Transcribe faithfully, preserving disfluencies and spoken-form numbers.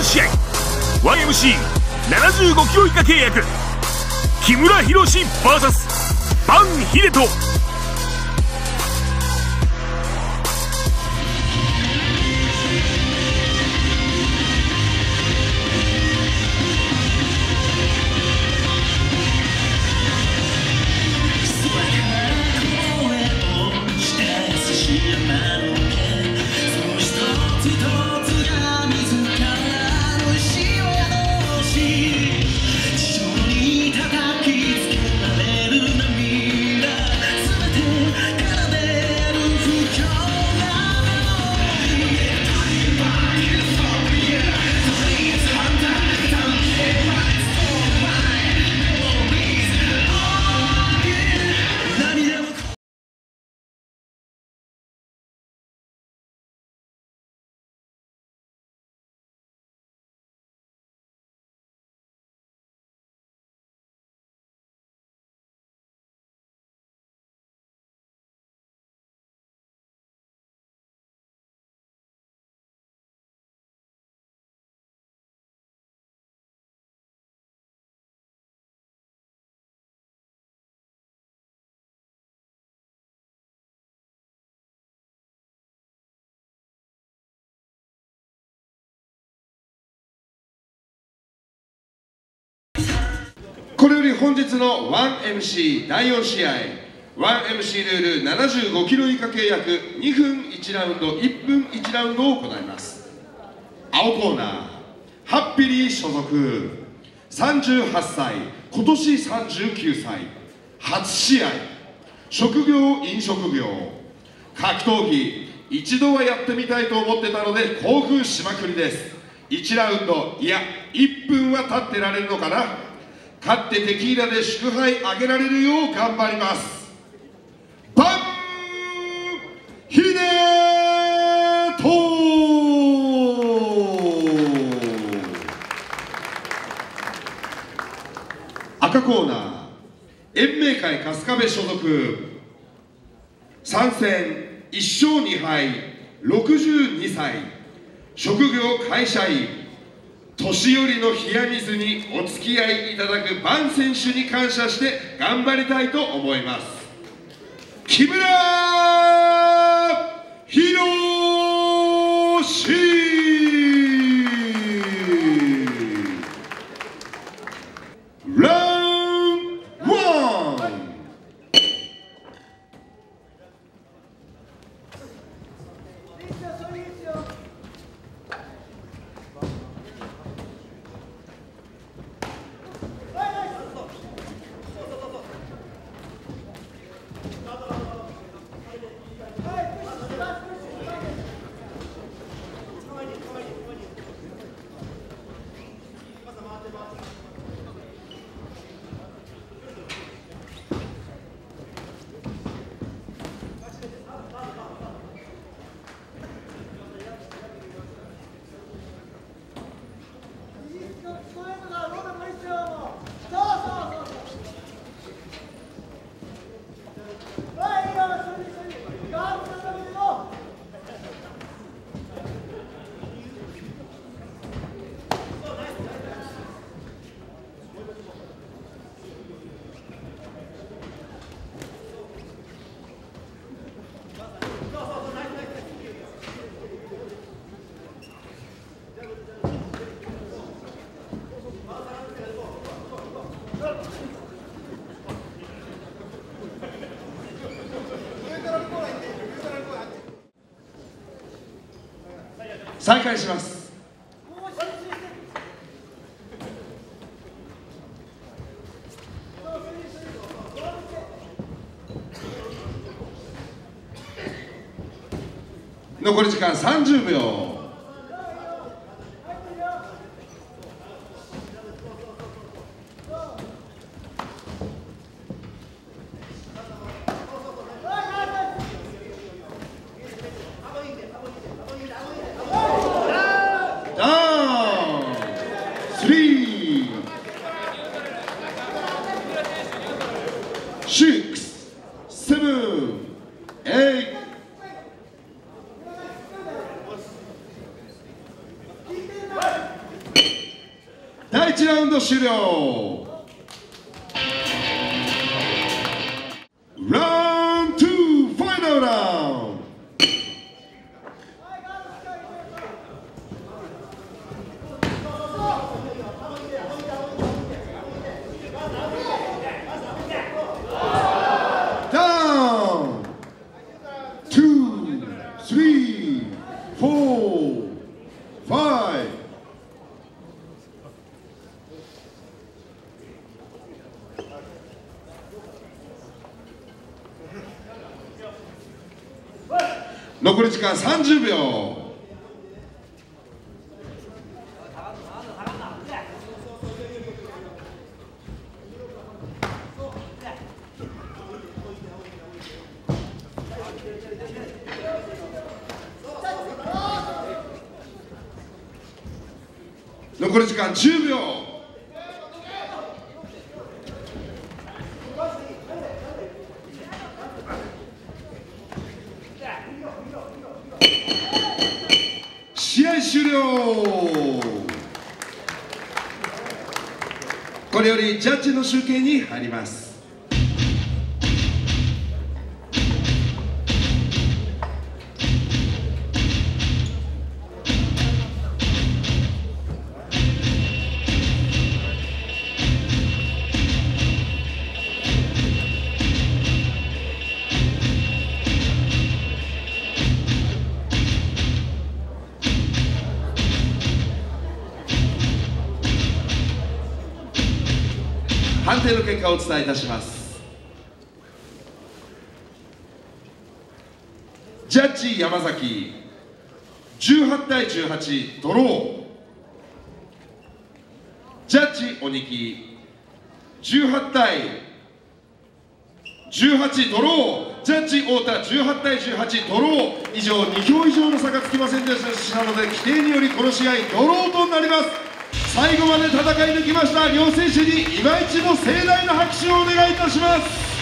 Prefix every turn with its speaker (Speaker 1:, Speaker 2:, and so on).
Speaker 1: ん試合 ワンエムシーななじゅうごキロ以下契約木村浩 ブイエス バンヒデト。
Speaker 2: これより本日の ワンエムシー だいよん試合 ワンエムシー ルールななじゅうごキロ以下契約にふんいちラウンドいっぷんいちラウンドを行います。青コーナーハッピリー所属さんじゅうはっさい、今年さんじゅうきゅうさい、初試合、職業飲食業、格闘技一度はやってみたいと思ってたので興奮しまくりです。いちラウンドいやいっぷんは立ってられるのかな。勝ってテキーラで祝杯あげられるよう頑張ります。バンヒデト。赤コーナー延命会春日部所属参戦いっしょうにはい、ろくじゅうにさい、職業会社員、年寄りの冷や水にお付き合いいただくバン選手に感謝して頑張りたいと思います。木村浩ラウンドワン。再開します。残り時間さんじゅうびょう。Six, seven, eight, ラウンド終了。ラウンドツー、ファイナルラウンド。残り時間さんじゅうびょう。残り時間じゅうびょう。試合終了。これよりジャッジの集計に入ります。判定の結果をお伝えいたします。ジャッジ山崎じゅうはちたいじゅうはちドロー。ジャッジ鬼木じゅうはちたいじゅうはちドロー。ジャッジ太田じゅうはちたいじゅうはちドロー。以上にひょう以上の差がつきませんでしたので、規定によりこの試合ドローとなります。最後まで戦い抜きました両選手に今一度盛大な拍手をお願いいたします。